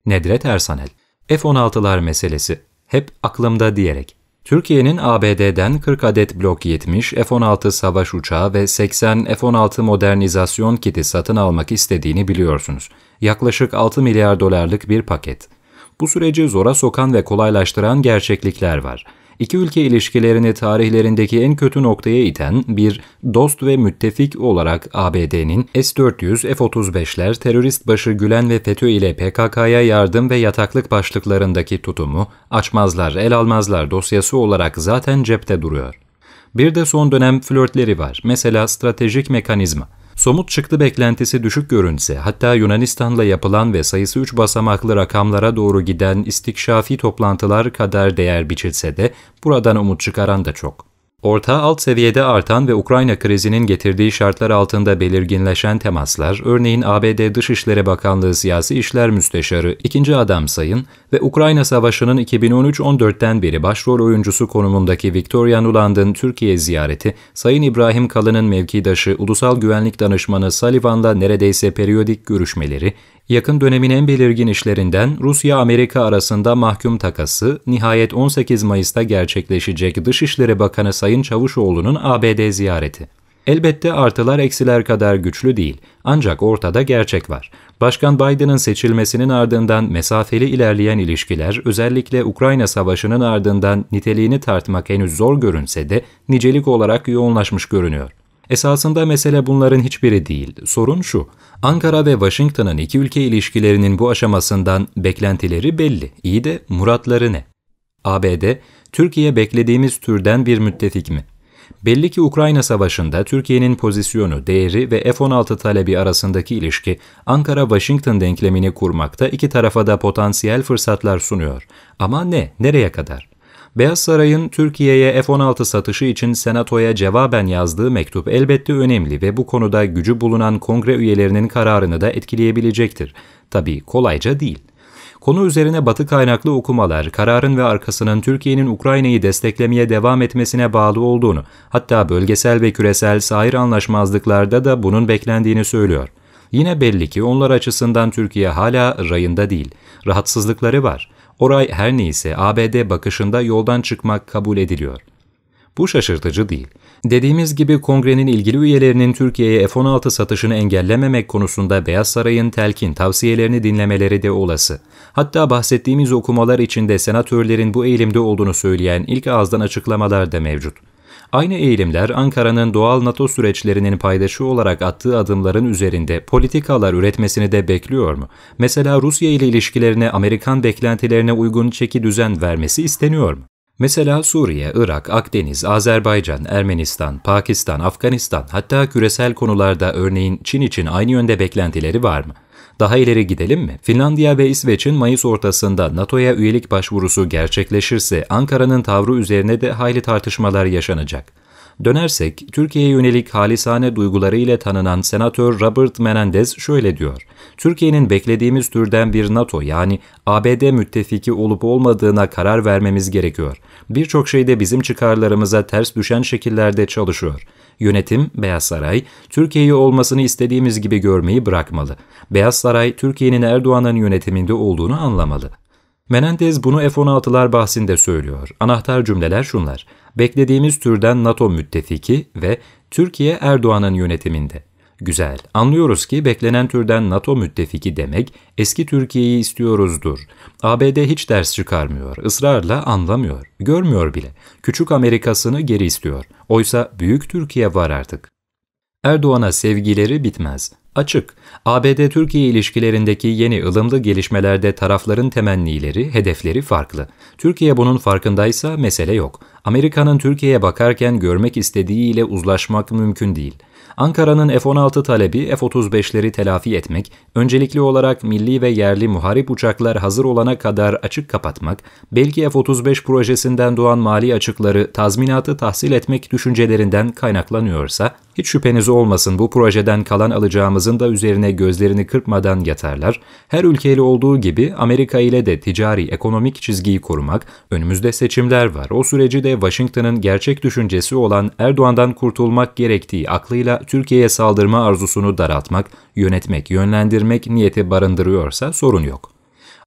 Nedret Ersanel, F-16'lar meselesi, hep aklımda diyerek. Türkiye'nin ABD'den 40 adet Block 70, F-16 savaş uçağı ve 80 F-16 modernizasyon kiti satın almak istediğini biliyorsunuz. Yaklaşık 6 milyar dolarlık bir paket. Bu süreci zora sokan ve kolaylaştıran gerçeklikler var. İki ülke ilişkilerini tarihlerindeki en kötü noktaya iten bir dost ve müttefik olarak ABD'nin S-400, F-35'ler, terörist başı Gülen ve FETÖ ile PKK'ya yardım ve yataklık başlıklarındaki tutumu, açmazlar, el almazlar dosyası olarak zaten cepte duruyor. Bir de son dönem flörtleri var. Mesela stratejik mekanizma. Somut çıktı beklentisi düşük görünse, hatta Yunanistan'la yapılan ve sayısı 3 basamaklı rakamlara doğru giden istikşafi toplantılar kadar değer biçilse de buradan umut çıkaran da çok. Orta alt seviyede artan ve Ukrayna krizinin getirdiği şartlar altında belirginleşen temaslar, örneğin ABD Dışişleri Bakanlığı Siyasi İşler Müsteşarı 2. Adam Sayın ve Ukrayna Savaşı'nın 2013-14'ten beri başrol oyuncusu konumundaki Victoria Nuland'ın Türkiye ziyareti, Sayın İbrahim Kalın'ın mevkidaşı Ulusal Güvenlik Danışmanı Sullivan'la neredeyse periyodik görüşmeleri, yakın dönemin en belirgin işlerinden Rusya-Amerika arasında mahkum takası, nihayet 18 Mayıs'ta gerçekleşecek Dışişleri Bakanı Sayın Çavuşoğlu'nun ABD ziyareti. Elbette artılar eksiler kadar güçlü değil, ancak ortada gerçek var. Başkan Biden'ın seçilmesinin ardından mesafeli ilerleyen ilişkiler, özellikle Ukrayna Savaşı'nın ardından niteliğini tartmak henüz zor görünse de nicelik olarak yoğunlaşmış görünüyor. Esasında mesele bunların hiçbiri değil. Sorun şu, Ankara ve Washington'ın iki ülke ilişkilerinin bu aşamasından beklentileri belli. İyi de muratları ne? ABD, Türkiye beklediğimiz türden bir müttefik mi? Belli ki Ukrayna Savaşı'nda Türkiye'nin pozisyonu, değeri ve F-16 talebi arasındaki ilişki, Ankara-Washington denklemini kurmakta iki tarafa da potansiyel fırsatlar sunuyor. Ama ne? Nereye kadar? Beyaz Saray'ın Türkiye'ye F-16 satışı için Senato'ya cevaben yazdığı mektup elbette önemli ve bu konuda gücü bulunan kongre üyelerinin kararını da etkileyebilecektir. Tabii kolayca değil. Konu üzerine Batı kaynaklı okumalar, kararın ve arkasının Türkiye'nin Ukrayna'yı desteklemeye devam etmesine bağlı olduğunu, hatta bölgesel ve küresel sair anlaşmazlıklarda da bunun beklendiğini söylüyor. Yine belli ki onlar açısından Türkiye hala rayında değil, rahatsızlıkları var. Oray her neyse ABD bakışında yoldan çıkmak kabul ediliyor. Bu şaşırtıcı değil. Dediğimiz gibi kongrenin ilgili üyelerinin Türkiye'ye F-16 satışını engellememek konusunda Beyaz Saray'ın telkin tavsiyelerini dinlemeleri de olası. Hatta bahsettiğimiz okumalar içinde senatörlerin bu eğilimde olduğunu söyleyen ilk ağızdan açıklamalar da mevcut. Aynı eğilimler Ankara'nın doğal NATO süreçlerinin paydaşı olarak attığı adımların üzerinde politikalar üretmesini de bekliyor mu? Mesela Rusya ile ilişkilerine Amerikan beklentilerine uygun çeki düzen vermesi isteniyor mu? Mesela Suriye, Irak, Akdeniz, Azerbaycan, Ermenistan, Pakistan, Afganistan, hatta küresel konularda örneğin Çin için aynı yönde beklentileri var mı? Daha ileri gidelim mi? Finlandiya ve İsveç'in Mayıs ortasında NATO'ya üyelik başvurusu gerçekleşirse Ankara'nın tavrı üzerine de hayli tartışmalar yaşanacak. Dönersek, Türkiye'ye yönelik halisane duyguları ile tanınan Senatör Robert Menendez şöyle diyor: Türkiye'nin beklediğimiz türden bir NATO yani ABD müttefiki olup olmadığına karar vermemiz gerekiyor. Birçok şeyde bizim çıkarlarımıza ters düşen şekillerde çalışıyor. Yönetim, Beyaz Saray, Türkiye'yi olmasını istediğimiz gibi görmeyi bırakmalı. Beyaz Saray, Türkiye'nin Erdoğan'ın yönetiminde olduğunu anlamalı. Menendez bunu F-16'lar bahsinde söylüyor. Anahtar cümleler şunlar: beklediğimiz türden NATO müttefiki ve Türkiye Erdoğan'ın yönetiminde. Güzel, anlıyoruz ki beklenen türden NATO müttefiki demek eski Türkiye'yi istiyoruzdur. ABD hiç ders çıkarmıyor, ısrarla anlamıyor, görmüyor bile. Küçük Amerika'sını geri istiyor. Oysa büyük Türkiye var artık. Erdoğan'a sevgileri bitmez. Açık, ABD-Türkiye ilişkilerindeki yeni ılımlı gelişmelerde tarafların temennileri, hedefleri farklı. Türkiye bunun farkındaysa mesele yok. Amerika'nın Türkiye'ye bakarken görmek istediğiyle uzlaşmak mümkün değil. Ankara'nın F-16 talebi F-35'leri telafi etmek, öncelikli olarak milli ve yerli muharip uçaklar hazır olana kadar açık kapatmak, belki F-35 projesinden doğan mali açıkları tazminatı tahsil etmek düşüncelerinden kaynaklanıyorsa, hiç şüpheniz olmasın bu projeden kalan alacağımızın da üzerine gözlerini kırpmadan yatarlar. Her ülkeyle olduğu gibi Amerika ile de ticari ekonomik çizgiyi korumak, önümüzde seçimler var. O süreci de Washington'ın gerçek düşüncesi olan Erdoğan'dan kurtulmak gerektiği aklıyla Türkiye'ye saldırma arzusunu daraltmak, yönetmek, yönlendirmek niyeti barındırıyorsa sorun yok.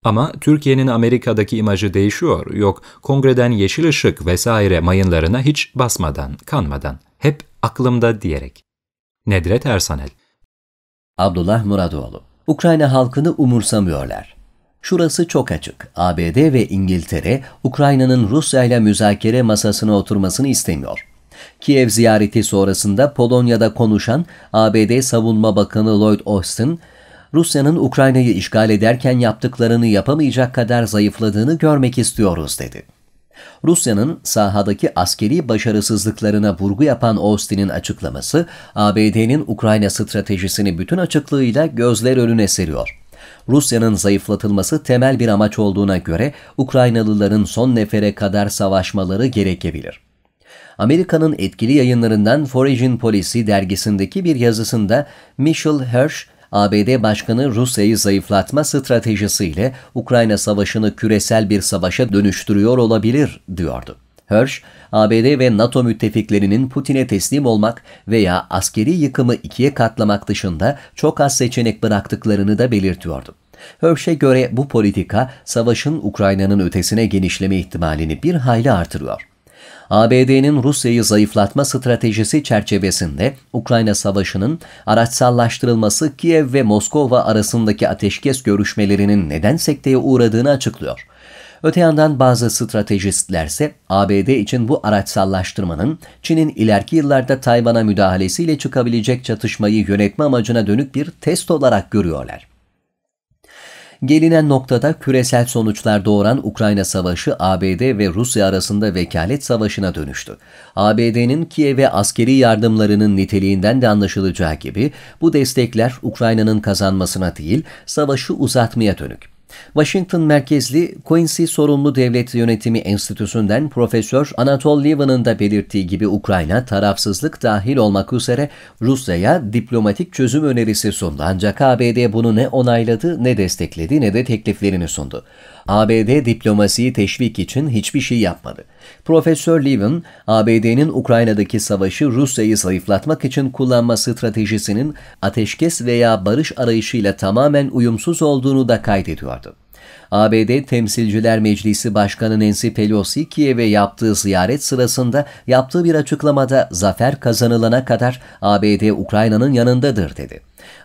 Ama Türkiye'nin Amerika'daki imajı değişiyor. Yok, kongreden yeşil ışık vesaire mayınlarına hiç basmadan, kanmadan. Hep aklımda diyerek. Nedret Ersanel. Abdullah Muradoğlu. Ukrayna halkını umursamıyorlar. Şurası çok açık. ABD ve İngiltere, Ukrayna'nın Rusya ile müzakere masasına oturmasını istemiyor. Kiev ziyareti sonrasında Polonya'da konuşan ABD Savunma Bakanı Lloyd Austin, Rusya'nın Ukrayna'yı işgal ederken yaptıklarını yapamayacak kadar zayıfladığını görmek istiyoruz dedi. Rusya'nın sahadaki askeri başarısızlıklarına vurgu yapan Austin'in açıklaması, ABD'nin Ukrayna stratejisini bütün açıklığıyla gözler önüne seriyor. Rusya'nın zayıflatılması temel bir amaç olduğuna göre Ukraynalıların son nefere kadar savaşmaları gerekebilir. Amerika'nın etkili yayınlarından Foreign Policy dergisindeki bir yazısında Michael Hersh, ABD Başkanı Rusya'yı zayıflatma stratejisiyle Ukrayna Savaşı'nı küresel bir savaşa dönüştürüyor olabilir, diyordu. Hersh, ABD ve NATO müttefiklerinin Putin'e teslim olmak veya askeri yıkımı ikiye katlamak dışında çok az seçenek bıraktıklarını da belirtiyordu. Hersh'e göre bu politika, savaşın Ukrayna'nın ötesine genişleme ihtimalini bir hayli artırıyor. ABD'nin Rusya'yı zayıflatma stratejisi çerçevesinde Ukrayna Savaşı'nın araçsallaştırılması Kiev ve Moskova arasındaki ateşkes görüşmelerinin neden sekteye uğradığını açıklıyor. Öte yandan bazı stratejistlerse ABD için bu araçsallaştırmanın Çin'in ileriki yıllarda Tayvan'a müdahalesiyle çıkabilecek çatışmayı yönetme amacına dönük bir test olarak görüyorlar. Gelinen noktada küresel sonuçlar doğuran Ukrayna Savaşı ABD ve Rusya arasında vekalet savaşına dönüştü. ABD'nin Kiev'e askeri yardımlarının niteliğinden de anlaşılacağı gibi bu destekler Ukrayna'nın kazanmasına değil, savaşı uzatmaya dönük. Washington merkezli Quincy Sorumlu Devlet Yönetimi Enstitüsü'nden Profesör Anatol Lieven'ın da belirttiği gibi Ukrayna tarafsızlık dahil olmak üzere Rusya'ya diplomatik çözüm önerisi sundu. Ancak ABD bunu ne onayladı, ne destekledi, ne de tekliflerini sundu. ABD diplomasiyi teşvik için hiçbir şey yapmadı. Profesör Lieven, ABD'nin Ukrayna'daki savaşı Rusya'yı zayıflatmak için kullanma stratejisinin ateşkes veya barış arayışıyla tamamen uyumsuz olduğunu da kaydediyordu. ABD Temsilciler Meclisi Başkanı Nancy Pelosi, Kiev'e yaptığı ziyaret sırasında yaptığı bir açıklamada zafer kazanılana kadar ABD Ukrayna'nın yanındadır dedi.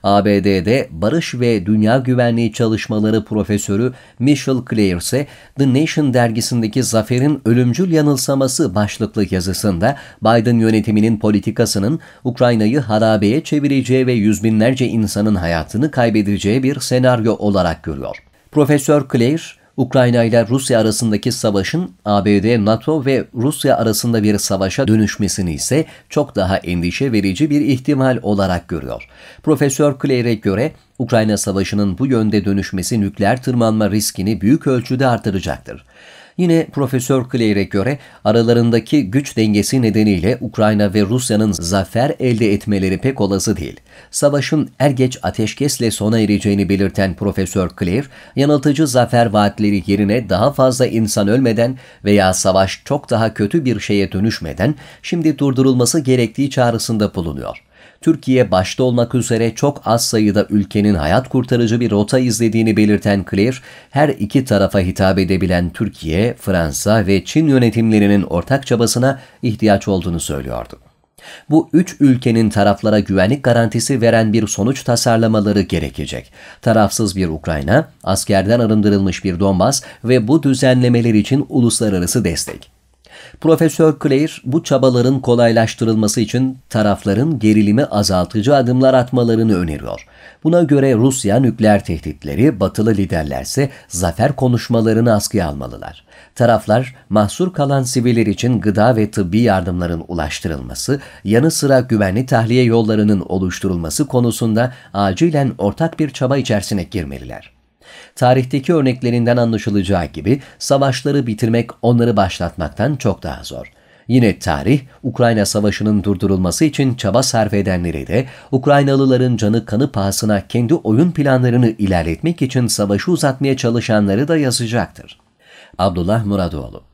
ABD'de Barış ve Dünya Güvenliği Çalışmaları Profesörü Michael Clair ise The Nation dergisindeki Zaferin Ölümcül Yanılsaması başlıklı yazısında Biden yönetiminin politikasının Ukrayna'yı harabeye çevireceği ve yüz binlerce insanın hayatını kaybedeceği bir senaryo olarak görüyor. Profesör Clair, Ukrayna ile Rusya arasındaki savaşın ABD, NATO ve Rusya arasında bir savaşa dönüşmesini ise çok daha endişe verici bir ihtimal olarak görüyor. Profesör Clair'e göre Ukrayna Savaşı'nın bu yönde dönüşmesi nükleer tırmanma riskini büyük ölçüde artıracaktır. Yine Profesör Clair'e göre aralarındaki güç dengesi nedeniyle Ukrayna ve Rusya'nın zafer elde etmeleri pek olası değil. Savaşın er geç ateşkesle sona ereceğini belirten Profesör Clair, yanıltıcı zafer vaatleri yerine daha fazla insan ölmeden veya savaş çok daha kötü bir şeye dönüşmeden şimdi durdurulması gerektiği çağrısında bulunuyor. Türkiye başta olmak üzere çok az sayıda ülkenin hayat kurtarıcı bir rota izlediğini belirten Clair, her iki tarafa hitap edebilen Türkiye, Fransa ve Çin yönetimlerinin ortak çabasına ihtiyaç olduğunu söylüyordu. Bu üç ülkenin taraflara güvenlik garantisi veren bir sonuç tasarlamaları gerekecek. Tarafsız bir Ukrayna, askerden arındırılmış bir Donbas ve bu düzenlemeler için uluslararası destek. Profesör Clair, bu çabaların kolaylaştırılması için tarafların gerilimi azaltıcı adımlar atmalarını öneriyor. Buna göre Rusya nükleer tehditleri, batılı liderlerse zafer konuşmalarını askıya almalılar. Taraflar, mahsur kalan siviller için gıda ve tıbbi yardımların ulaştırılması, yanı sıra güvenli tahliye yollarının oluşturulması konusunda acilen ortak bir çaba içerisine girmeliler. Tarihteki örneklerinden anlaşılacağı gibi savaşları bitirmek onları başlatmaktan çok daha zor. Yine tarih, Ukrayna Savaşı'nın durdurulması için çaba sarf edenleri de, Ukraynalıların canı kanı pahasına kendi oyun planlarını ilerletmek için savaşı uzatmaya çalışanları da yazacaktır. Abdullah Muradoğlu.